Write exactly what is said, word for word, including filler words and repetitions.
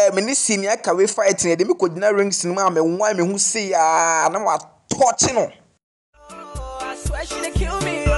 eh me ni senior ka we fight na de me kodina rings no ma me wan me hu see ya na wa touch no. I swear she kill me.